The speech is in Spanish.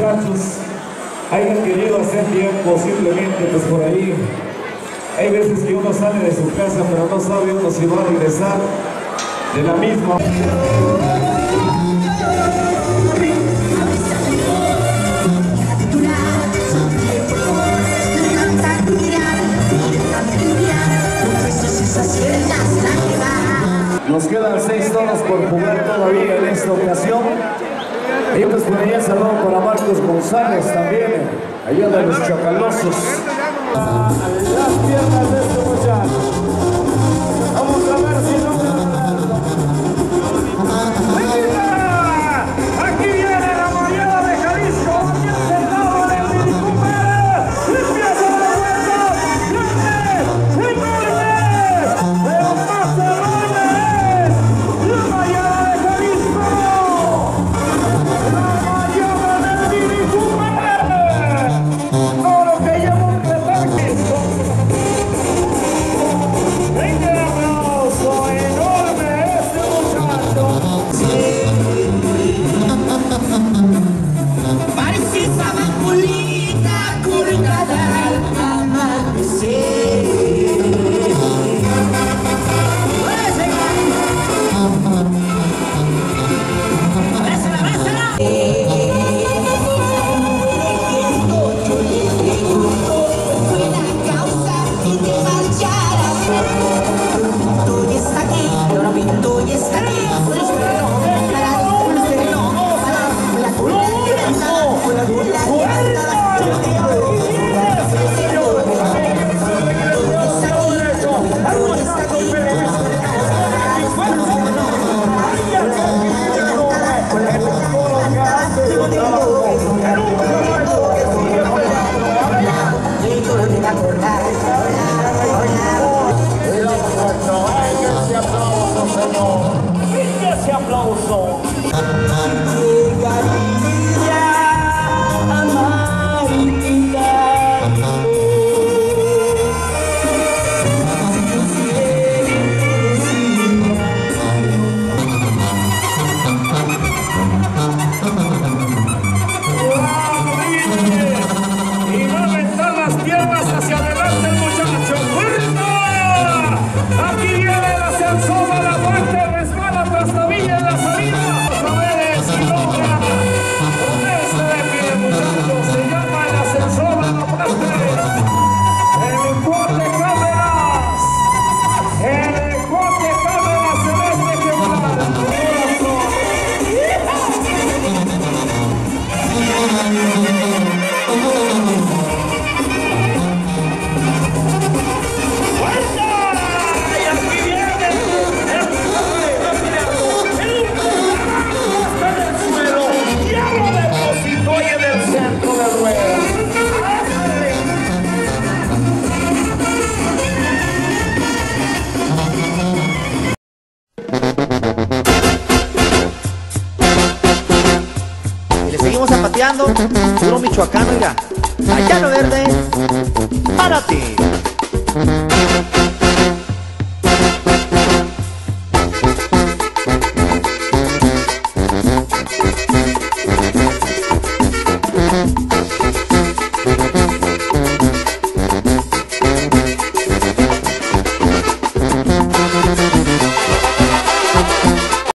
muchachos hayan querido hacer tiempo, simplemente pues por ahí. Hay veces que uno sale de su casa pero no sabe uno si va a regresar de la misma. Nos quedan 6 toros por jugar todavía en esta ocasión. Y pues por allá saludo para Marcos González también, allá de los Chacalosos. Las piernas de este muchacho. Vamos a ver si no me aquí viene la mañana de Jalisco, aquí es el lado del Milico Pérez. Empieza la vuelta, grande, enorme, de los más enormes. La mañana de Jalisco. La mañana del Milico Pérez. Todo lo que lleva un retaque. Venga el aplauso enorme este muchacho. Parece esa masculina colgada al amanecer. Fue la causa que te marcharas. Pinto y está aquí, ahora pinto y está aquí. Ese aplauso. Y va a aventar las piernas hacia adelante el muchacho. ¡Fuerza! Aquí viene la ascensión, la parte resbala tras la villa en la salida. Vamos a ver si logra ponerse de pie, muchachos. Se llama el ascensor a la parte. El corte cámaras. El corte cámaras celeste que va. Y le seguimos zapateando, puro michoacano, mira. Allá lo verde, para ti.